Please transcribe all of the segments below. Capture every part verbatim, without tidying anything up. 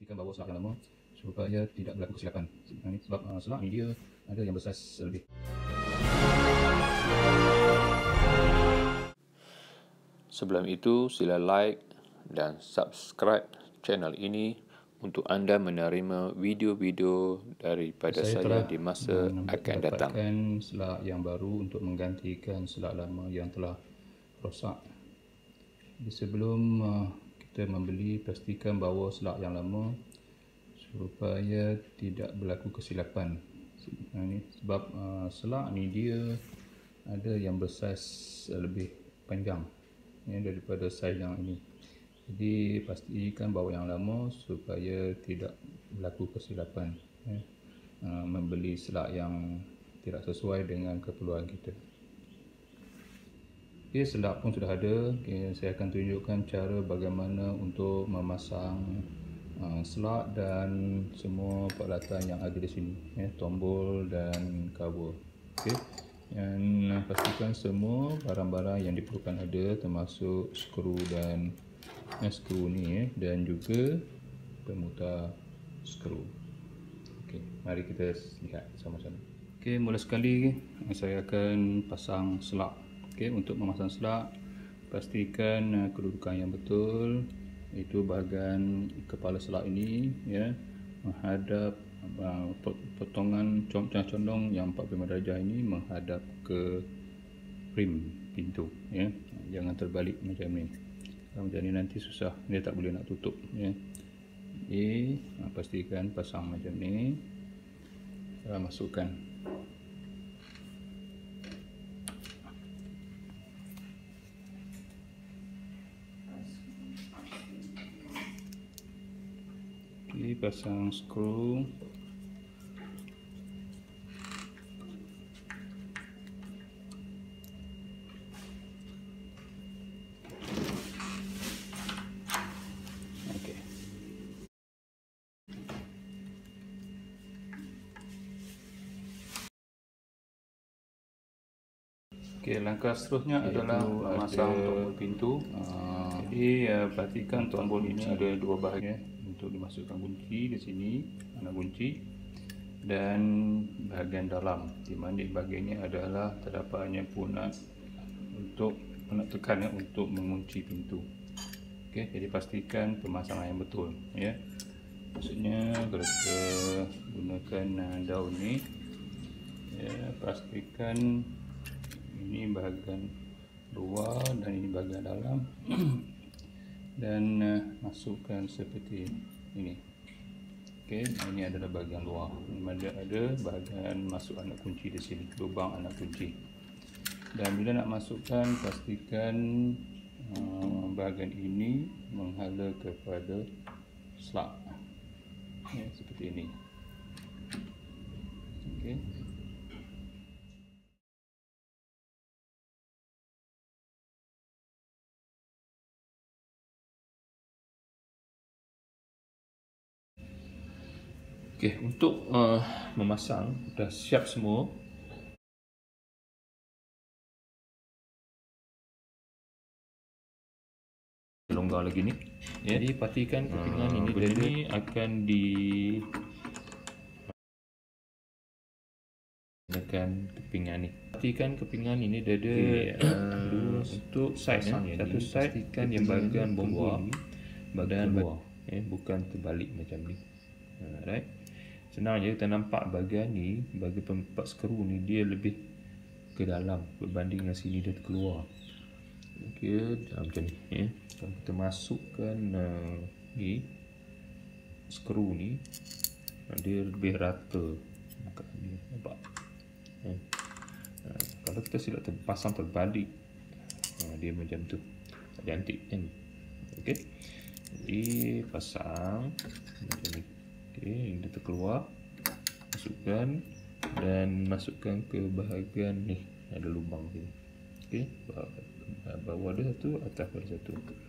pastikan bahawa selak yang lama supaya tidak berlaku kesilapan. Sebab uh, selak ni dia ada yang bersaiz lebih. Sebelum itu, sila like dan subscribe channel ini untuk anda menerima video-video daripada saya, saya di masa akan datang. Mendapatkan selak yang baru untuk menggantikan selak lama yang telah rosak. Jadi sebelum uh, kita membeli, pastikan bahawa selak yang lama supaya tidak berlaku kesilapan. Sebab uh, selak ni dia ada yang bersaiz lebih panjang ya, daripada saiz yang ini. Jadi pastikan bahawa yang lama supaya tidak berlaku kesilapan ya. Uh, membeli selak yang tidak sesuai dengan keperluan kita. Okay, selak pun sudah ada. Okay, saya akan tunjukkan cara bagaimana untuk memasang uh, selak dan semua peralatan yang ada di sini ya, tombol dan cover. Okay. Dan uh, pastikan semua barang-barang yang diperlukan ada, termasuk skru dan eh, skru ni eh, dan juga pemutar skru. Okey, mari kita lihat sama-sama. Okey, mula sekali saya akan pasang selak. Okey, untuk memasang selak, pastikan uh, kedudukan yang betul, iaitu bahagian kepala selak ini ya menghadap uh, potongan condong yang empat puluh lima darjah ini menghadap ke frame pintu ya. Jangan terbalik macam ni. Kalau macam ni nanti susah, dia tak boleh nak tutup ya. Jadi pastikan pasang macam ni. Saya masukkan okay, pasang skru. Okey, langkah seterusnya okay, adalah memasang tombol pintu. Uh, Jadi uh, perhatikan tombol ini ada dua bahagian untuk dimasukkan kunci di sini, mana kunci, dan bahagian dalam, di mana bahagian ini adalah terdapat hanya punat untuk punat tekan ya, untuk mengunci pintu. Okey, jadi pastikan pemasangan yang betul ya. Maksudnya kalau kita gunakan uh, daun ni ya, pastikan ini bahagian luar dan ini bahagian dalam dan uh, masukkan seperti ini. Okey, ini adalah bahagian luar. Ada ada bahagian masuk anak kunci di sini, lubang anak kunci. Dan bila nak masukkan, pastikan uh, bahagian ini menghala kepada selak. Ya, seperti ini. Okey. Okey, untuk uh, memasang dah siap semua. Longgar lagi ni. Ya. Jadi pastikan kepingan uh, ini benda ni akan di tekan kepingan ni. Pastikan kepingan ini dia ada okay, uh, untuk saiz ya. Satu saiz pastikan yang bahagian bawah bahagian bawah eh, bukan terbalik macam ni. Alright. Senang je, kita nampak bahagian ni, bahagian empat skru ni dia lebih ke dalam berbanding dengan sini dia keluar. Okey, macam ni ya. Kalau kita masukkan uh, ni skru ni, dia lebih rata. Ni nampak. Ya. Uh, kalau kita silap terpasang terbalik, uh, dia macam tu. Tak cantik kan. Okey. Jadi pasang macam ni. Okey, dia terkeluar, masukkan dan masukkan ke bahagian ni, ada lubang sini. Okey, bawah ada satu, atas ada satu.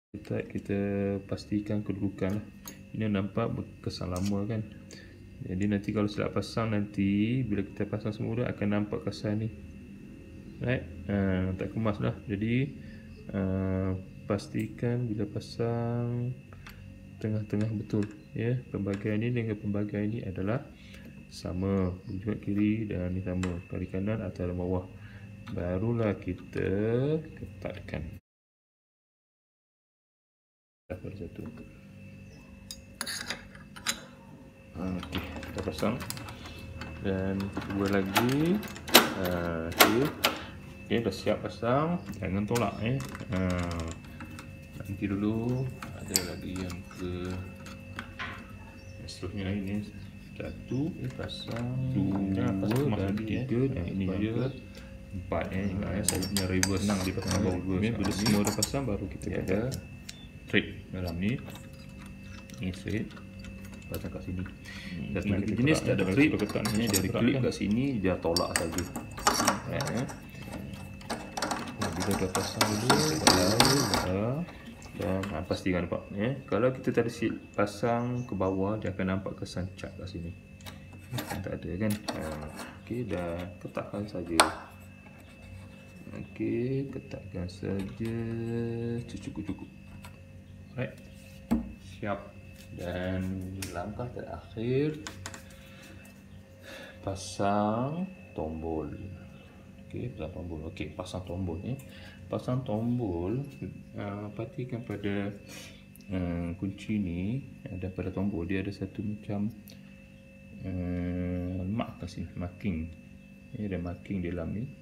kita kita pastikan kedudukan. Ini nampak berkesan lama kan. Jadi nanti kalau silap pasang, nanti bila kita pasang semula akan nampak kesan ni. Right? Uh, tak kemas lah. Jadi uh, pastikan bila pasang tengah-tengah betul. Ya, pembagian ini dengan pembagian ini adalah sama, juga kiri dan ni sama, kiri kanan atas dan bawah. Barulah kita ketatkan. Dapat satu. Okey, kita pasang dan kita buat lagi. Uh, okey, okay, dah siap pasang. Jangan tolak eh. Uh, nanti dulu ada lagi yang ke seterusnya ini. Satu, pasang dua, dan tiga, dan ini juga empat eh. Ingat eh, saya punya reverse senang di pasang bawah reverse. Bila semua dah pasang baru kita ada thread dalam ni. Ni thread pasang kat sini. Dan hmm, lagi jenis tak ada thread ketat ni, dari klip kat sini dia tolak saja. Eh. Bila dah pasang dulu, baru dah. Dan ha, pastikan nampak eh. Kalau kita tadi pasang ke bawah, dia akan nampak kesan cat kat sini. Tak ada kan. Ha, okey, dah ketatkan saja. Okey, ketatkan saja cukup-cukup. Alright. Siap. Dan langkah terakhir, pasang tombol. Okey, pasang tombol. Okey, pasang tombol ni. Eh. Pasang tombol, uh, perhatikan pada uh, kunci ni, ada pada tombol dia ada satu macam uh, mark kat sini, marking. Ini ada marking di dalam ni.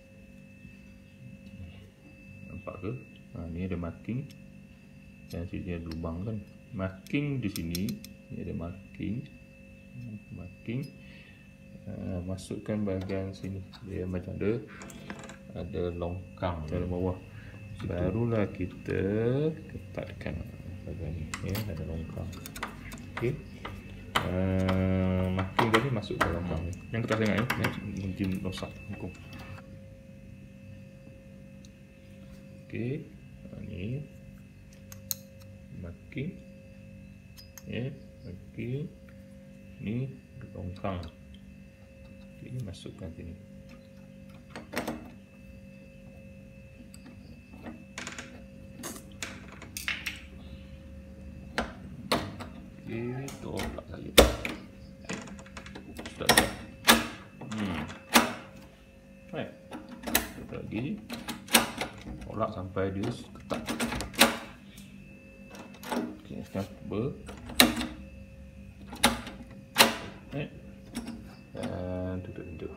Nampak ke? Ha, ni ada marking. Dan sini ada lubang kan. Marking di sini, ni ada marking. Marking. Uh, masukkan bahagian sini. Dia macam ada ada longkang dalam bawah. Barulah kita ketatkan bahagian ni ya, ada longkang. Okey. Uh, marking tadi masuk ke longkang ni. Yang ketat sangat ya, mungkin rosak hukum. Okey. Ha, ni marking. Ya, marking. Ni longkang. Okey, masukkan sini. Tolak saja. Sudah dah. Hmm. Baik. Kita lagi tolak sampai dia ketat. Okey, sekarang cuba. Baik. Dan tutup pintu.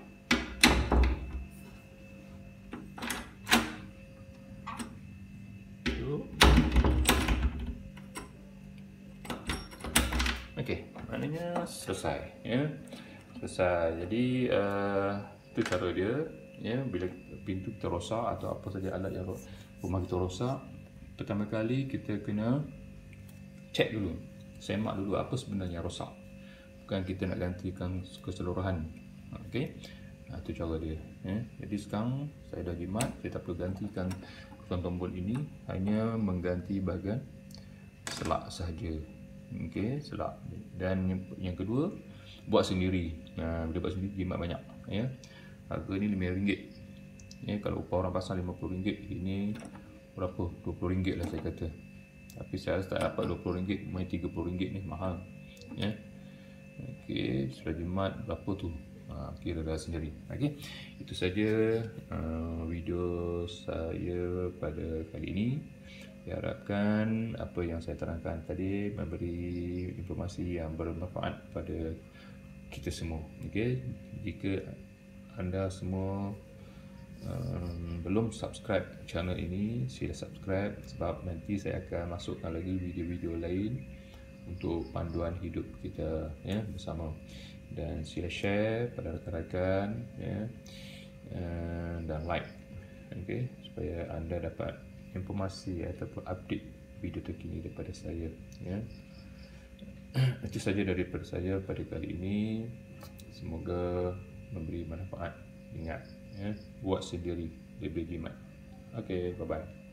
Okey, maknanya selesai ya. Selesai. Jadi uh, itu cara dia ya, bila pintu kita rosak atau apa saja alat yang rumah kita rosak, pertama kali kita kena check dulu, semak dulu apa sebenarnya rosak. Bukan kita nak gantikan keseluruhan. Okey. Nah, itu cara dia ya. Jadi sekarang saya dah jimat, saya tak perlu gantikan tombol ini, hanya mengganti bahagian selak sahaja. Okey, selak. Dan yang, yang kedua, buat sendiri. Nah, bila buat sendiri jimat banyak ya. Harga ni lima ringgit. Ya, kalau upah orang pasang lima puluh ringgit, ini berapa? dua puluh ringgit lah saya kata. Tapi saya tak dapat dua puluh ringgit, main tiga puluh ringgit ni mahal. Ya. Okey, sudah jimat berapa tu? Ha, kira dah sendiri. Okey. Itu saja uh, video saya pada kali ini. Diharapkan apa yang saya terangkan tadi memberi informasi yang bermanfaat pada kita semua. Okey, jika anda semua um, belum subscribe channel ini, sila subscribe sebab nanti saya akan masukkan lagi video-video lain untuk panduan hidup kita ya bersama. Dan sila share pada rakan-rakan ya, uh, dan like. Okey, supaya anda dapat informasi ataupun update video terkini daripada saya ya. Itu saja daripada saya pada kali ini. Semoga memberi manfaat. Ingat ya, buat sendiri lebih jimat. Okey, bye bye.